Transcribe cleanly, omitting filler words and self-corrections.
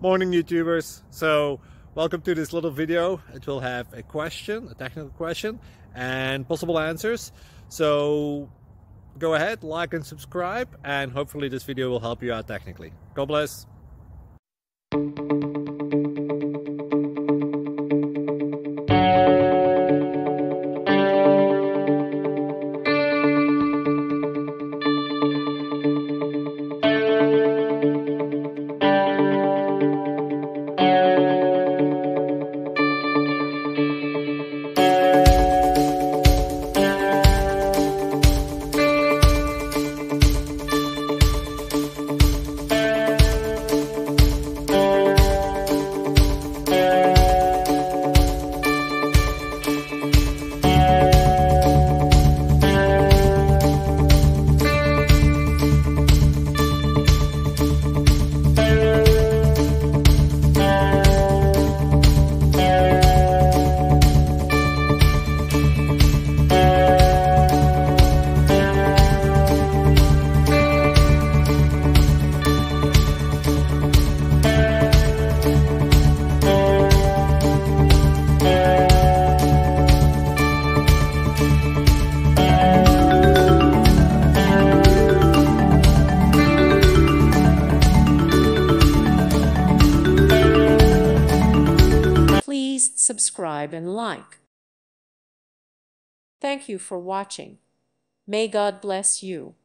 Morning YouTubers. So welcome to this little video. It will have a question, a technical question, and possible answers. So go ahead, like and subscribe, and hopefully this video will help you out technically. God bless. Please subscribe and like. Thank you for watching. May God bless you.